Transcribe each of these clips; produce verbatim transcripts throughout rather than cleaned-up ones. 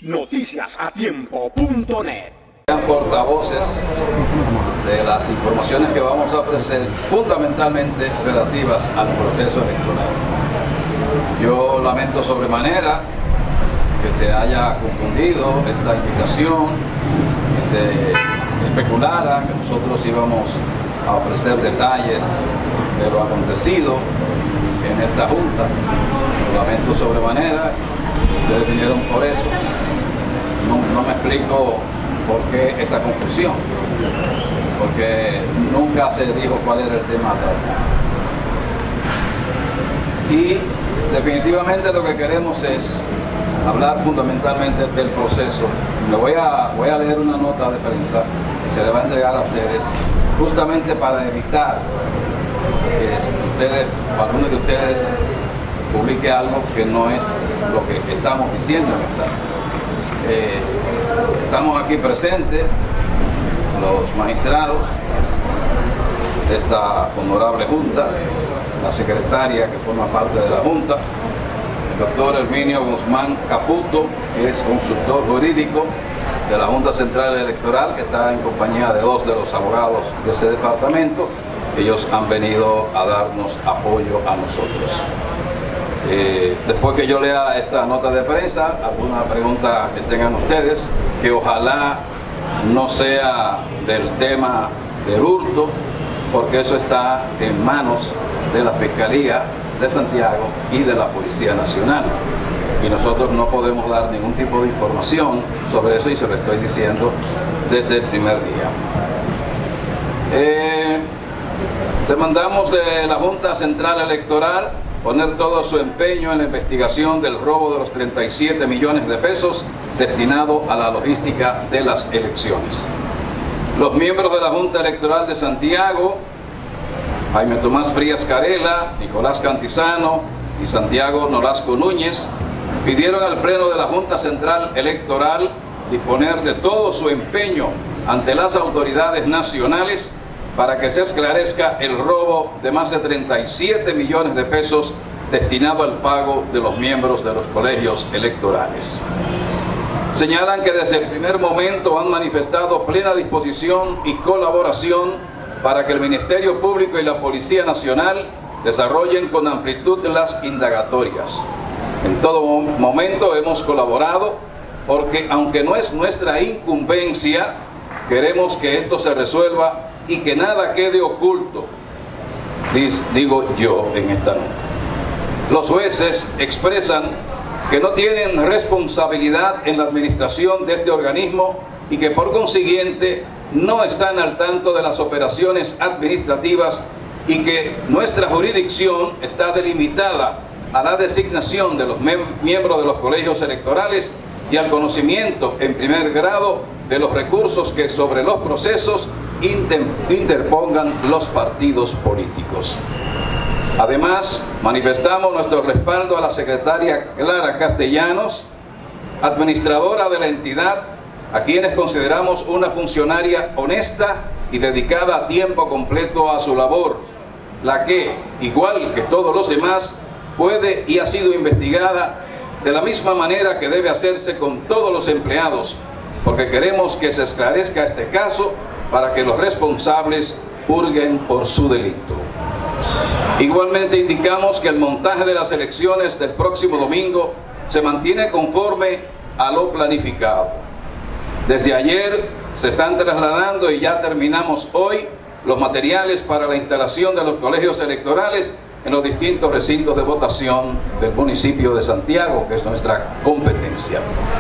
noticias a tiempo punto net. Sean portavoces de las informaciones que vamos a ofrecer, fundamentalmente relativas al proceso electoral. Yo lamento sobremanera que se haya confundido esta invitación, que se especulara que nosotros íbamos a ofrecer detalles de lo acontecido en esta junta. Lo lamento sobremanera, ustedes vinieron por eso. No, no me explico por qué esa confusión, porque nunca se dijo cuál era el tema a tratar. Y definitivamente lo que queremos es hablar fundamentalmente del proceso. Le voy a, voy a leer una nota de prensa que se le va a entregar a ustedes, justamente para evitar que ustedes, o alguno de ustedes publique algo que no es lo que estamos diciendo en esta. Eh, estamos aquí presentes los magistrados de esta honorable junta, la secretaria que forma parte de la junta, el doctor Herminio Guzmán Caputo, que es consultor jurídico de la Junta Central Electoral, que está en compañía de dos de los abogados de ese departamento. Ellos han venido a darnos apoyo a nosotros. Eh, después que yo lea esta nota de prensa, alguna pregunta que tengan ustedes, que ojalá no sea del tema del hurto, porque eso está en manos de la Fiscalía de Santiago y de la Policía Nacional, y nosotros no podemos dar ningún tipo de información sobre eso, y se lo estoy diciendo desde el primer día. Eh, demandamos de la Junta Central Electoral poner todo su empeño en la investigación del robo de los treinta y siete millones de pesos destinado a la logística de las elecciones. Los miembros de la Junta Electoral de Santiago, Jaime Tomás Frías Carela, Nicolás Cantizano y Santiago Nolasco Núñez, pidieron al Pleno de la Junta Central Electoral disponer de todo su empeño ante las autoridades nacionales para que se esclarezca el robo de más de treinta y siete millones de pesos destinado al pago de los miembros de los colegios electorales. Señalan que desde el primer momento han manifestado plena disposición y colaboración para que el Ministerio Público y la Policía Nacional desarrollen con amplitud las indagatorias. En todo momento hemos colaborado porque, aunque no es nuestra incumbencia, queremos que esto se resuelva y que nada quede oculto, digo yo en esta nota. Los jueces expresan que no tienen responsabilidad en la administración de este organismo y que por consiguiente no están al tanto de las operaciones administrativas, y que nuestra jurisdicción está delimitada a la designación de los miembros de los colegios electorales y al conocimiento en primer grado de los recursos que sobre los procesos interpongan los partidos políticos. Además, manifestamos nuestro respaldo a la secretaria Clara Castellanos, administradora de la entidad, a quienes consideramos una funcionaria honesta y dedicada a tiempo completo a su labor, la que, igual que todos los demás, puede y ha sido investigada de la misma manera que debe hacerse con todos los empleados, porque queremos que se esclarezca este caso para que los responsables purguen por su delito. Igualmente indicamos que el montaje de las elecciones del próximo domingo se mantiene conforme a lo planificado. Desde ayer se están trasladando, y ya terminamos hoy, los materiales para la instalación de los colegios electorales en los distintos recintos de votación del municipio de Santiago, que es nuestra competencia.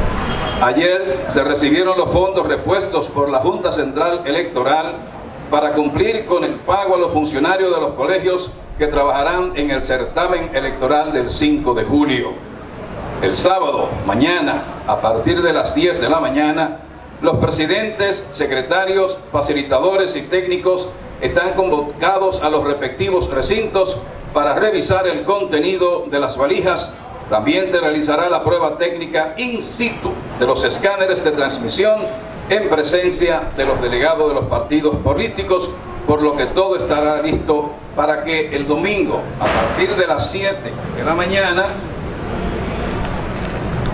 Ayer se recibieron los fondos repuestos por la Junta Central Electoral para cumplir con el pago a los funcionarios de los colegios que trabajarán en el certamen electoral del cinco de julio. El sábado, mañana, a partir de las diez de la mañana, los presidentes, secretarios, facilitadores y técnicos están convocados a los respectivos recintos para revisar el contenido de las valijas. También se realizará la prueba técnica in situ de los escáneres de transmisión en presencia de los delegados de los partidos políticos, por lo que todo estará listo para que el domingo, a partir de las siete de la mañana,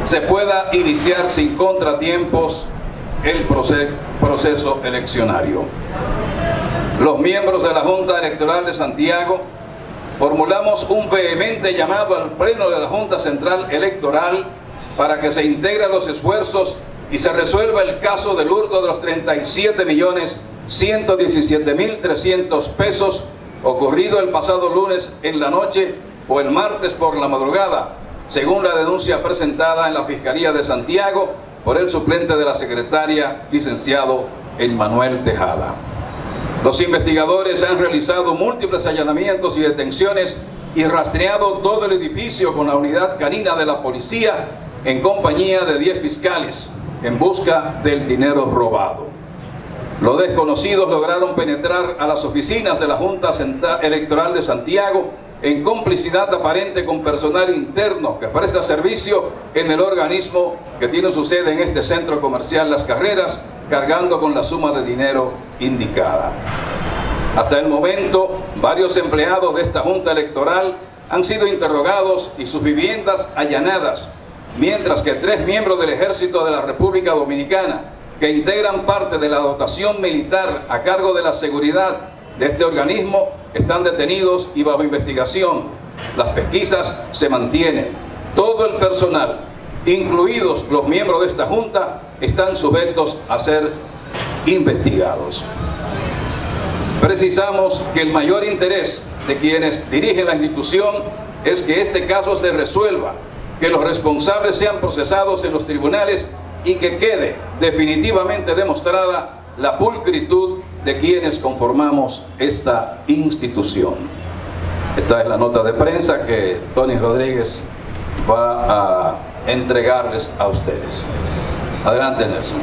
se pueda iniciar sin contratiempos el proceso eleccionario. Los miembros de la Junta Electoral de Santiago formulamos un vehemente llamado al Pleno de la Junta Central Electoral para que se integren los esfuerzos y se resuelva el caso del hurto de los treinta y siete millones ciento diecisiete mil trescientos pesos ocurrido el pasado lunes en la noche o el martes por la madrugada, según la denuncia presentada en la Fiscalía de Santiago por el suplente de la secretaria, licenciado Emmanuel Tejada. Los investigadores han realizado múltiples allanamientos y detenciones y rastreado todo el edificio con la unidad canina de la policía en compañía de diez fiscales en busca del dinero robado. Los desconocidos lograron penetrar a las oficinas de la Junta Electoral de Santiago en complicidad aparente con personal interno que presta servicio en el organismo que tiene su sede en este centro comercial Las Carreras, cargando con la suma de dinero indicada. Hasta el momento, varios empleados de esta Junta Electoral han sido interrogados y sus viviendas allanadas, mientras que tres miembros del Ejército de la República Dominicana, que integran parte de la dotación militar a cargo de la seguridad de este organismo, están detenidos y bajo investigación. Las pesquisas se mantienen. Todo el personal, incluidos los miembros de esta Junta, están sujetos a ser investigados. Precisamos que el mayor interés de quienes dirigen la institución es que este caso se resuelva, que los responsables sean procesados en los tribunales y que quede definitivamente demostrada la pulcritud de quienes conformamos esta institución. Esta es la nota de prensa que Tony Rodríguez va a entregarles a ustedes. Adelante, Nelson.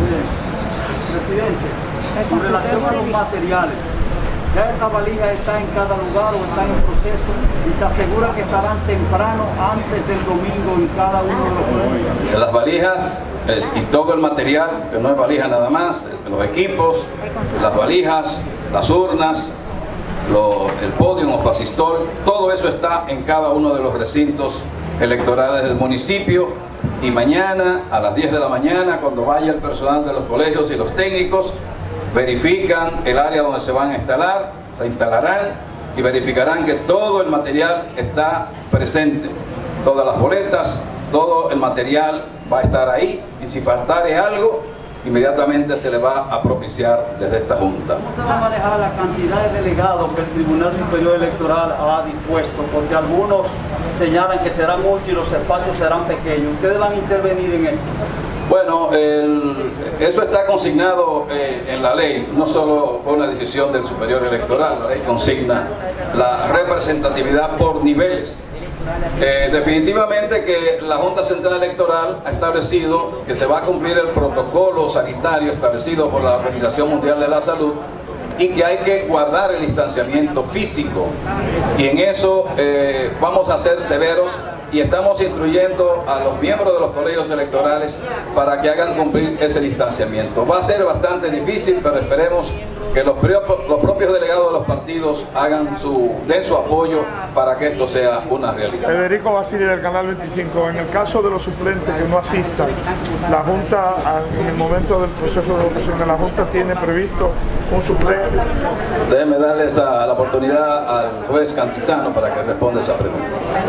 Presidente, con relación a los materiales, ya esa valija está en cada lugar o está en proceso y se asegura que estarán temprano antes del domingo en cada uno de los lugares. Las valijas eh, y todo el material, que no es valija nada más, los equipos, las valijas, las urnas, lo, el podio o fascistol, todo eso está en cada uno de los recintos electorales del municipio. Y mañana a las diez de la mañana, cuando vaya el personal de los colegios y los técnicos, verifican el área donde se van a instalar, se instalarán y verificarán que todo el material está presente. Todas las boletas, todo el material va a estar ahí y si faltare algo, inmediatamente se le va a propiciar desde esta Junta. ¿Cómo se va a manejar la cantidad de delegados que el Tribunal Superior Electoral ha dispuesto? Porque algunos señalan que serán muchos y los espacios serán pequeños. ¿Ustedes van a intervenir en esto? Bueno, el, eso está consignado eh, en la ley. No solo fue una decisión del Superior Electoral, la ley consigna la representatividad por niveles. Eh, definitivamente que la Junta Central Electoral ha establecido que se va a cumplir el protocolo sanitario establecido por la Organización Mundial de la Salud y que hay que guardar el distanciamiento físico, y en eso eh, vamos a ser severos y estamos instruyendo a los miembros de los colegios electorales para que hagan cumplir ese distanciamiento. Va a ser bastante difícil, pero esperemos que los, los propios delegados de los partidos hagan su, den su apoyo para que esto sea una realidad. Federico Basile del Canal veinticinco, en el caso de los suplentes que no asistan, la Junta, en el momento del proceso de votación de la Junta, tiene previsto un suplente. Déjeme darles a, la oportunidad al juez Cantizano para que responda esa pregunta.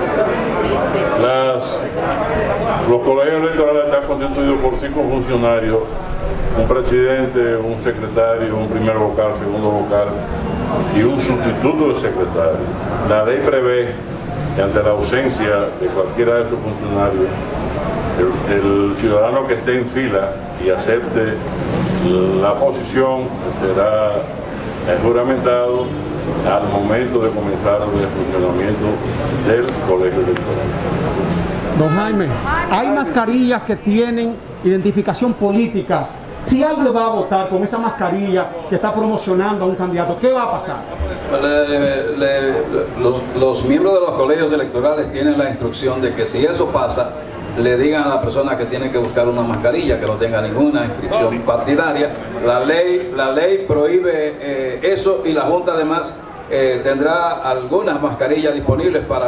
Las, los colegios electorales están constituidos por cinco funcionarios, un presidente, un secretario, un primer vocal, segundo vocal y un sustituto de secretario. La ley prevé que ante la ausencia de cualquiera de estos funcionarios, el, el ciudadano que esté en fila y acepte la posición será juramentado al momento de comenzar el funcionamiento del colegio electoral. Don Jaime, hay mascarillas que tienen identificación política. Si alguien va a votar con esa mascarilla que está promocionando a un candidato, ¿qué va a pasar? Le, le, los, los miembros de los colegios electorales tienen la instrucción de que si eso pasa, le digan a la persona que tiene que buscar una mascarilla, que no tenga ninguna inscripción partidaria. La ley, la ley prohíbe eh, eso, y la Junta además eh, tendrá algunas mascarillas disponibles para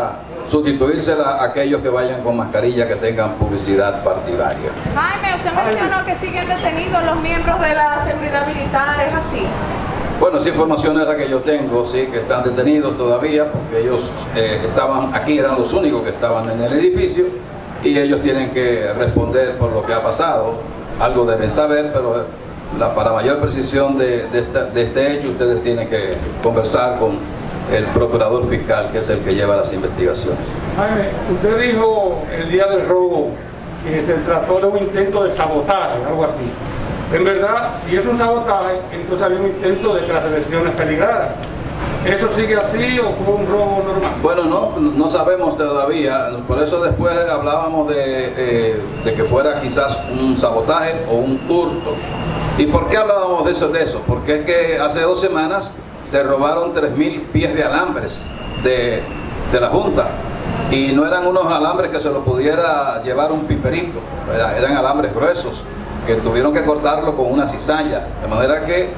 sustituírsela a aquellos que vayan con mascarilla que tengan publicidad partidaria. Jaime, usted mencionó que siguen detenidos los miembros de la seguridad militar, ¿es así? Bueno, esa información es la que yo tengo, sí, que están detenidos todavía, porque ellos eh, estaban aquí, eran los únicos que estaban en el edificio, y ellos tienen que responder por lo que ha pasado. Algo deben saber, pero la, para mayor precisión de, de, esta, de este hecho, ustedes tienen que conversar con el procurador fiscal, que es el que lleva las investigaciones. Jaime, usted dijo el día del robo que se trató de un intento de sabotaje, algo así. En verdad, si es un sabotaje, entonces había un intento de que las elecciones peligraran. ¿Eso sigue así o fue un robo normal? Bueno, no, no sabemos todavía, por eso después hablábamos de, eh, de que fuera quizás un sabotaje o un hurto. ¿Y por qué hablábamos de eso? De eso? Porque es que hace dos semanas se robaron tres mil pies de alambres de, de la Junta, y no eran unos alambres que se los pudiera llevar un piperito, eran alambres gruesos que tuvieron que cortarlo con una cizalla, de manera que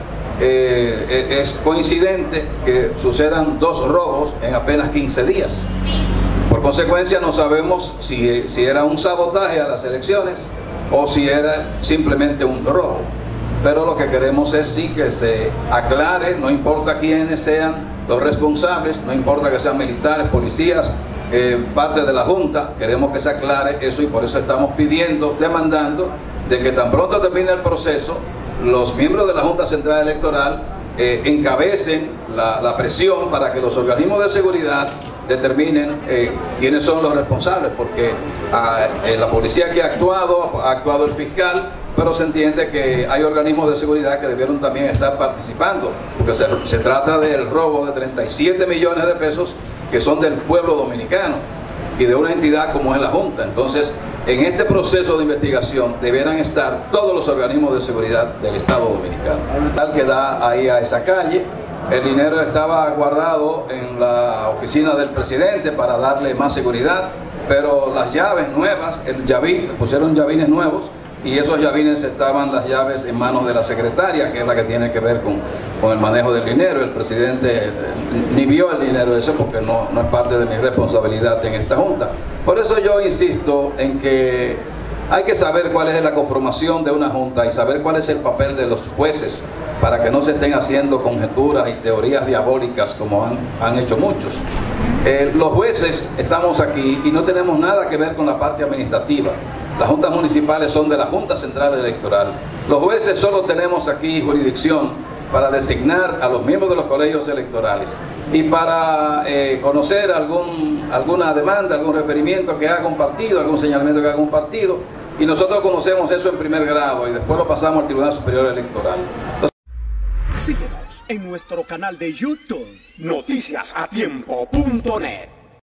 eh, es coincidente que sucedan dos robos en apenas quince días. Por consecuencia no sabemos si, si era un sabotaje a las elecciones o si era simplemente un robo. Pero lo que queremos es sí que se aclare, no importa quiénes sean los responsables, no importa que sean militares, policías, eh, parte de la Junta, queremos que se aclare eso, y por eso estamos pidiendo, demandando, de que tan pronto termine el proceso, los miembros de la Junta Central Electoral eh, encabecen la, la presión para que los organismos de seguridad determinen eh, quiénes son los responsables, porque ah, eh, la policía que ha actuado, ha actuado el fiscal, pero se entiende que hay organismos de seguridad que debieron también estar participando, porque se, se trata del robo de treinta y siete millones de pesos que son del pueblo dominicano y de una entidad como es la Junta. Entonces, en este proceso de investigación debieran estar todos los organismos de seguridad del Estado dominicano. Tal que da ahí a esa calle, el dinero estaba guardado en la oficina del presidente para darle más seguridad, pero las llaves nuevas, el llavín, pusieron llavines nuevos, y esos llavines estaban las llaves en manos de la secretaria, que es la que tiene que ver con, con el manejo del dinero. El presidente eh, ni vio el dinero ese porque no, no es parte de mi responsabilidad en esta Junta. Por eso yo insisto en que hay que saber cuál es la conformación de una Junta y saber cuál es el papel de los jueces, para que no se estén haciendo conjeturas y teorías diabólicas como han, han hecho muchos. Eh, los jueces estamos aquí y no tenemos nada que ver con la parte administrativa. Las juntas municipales son de la Junta Central Electoral. Los jueces solo tenemos aquí jurisdicción para designar a los miembros de los colegios electorales y para eh, conocer algún, alguna demanda, algún referimiento que haga un partido, algún señalamiento que haga un partido, y nosotros conocemos eso en primer grado y después lo pasamos al Tribunal Superior Electoral. Entonces, síguenos en nuestro canal de YouTube, noticias a tiempo punto net.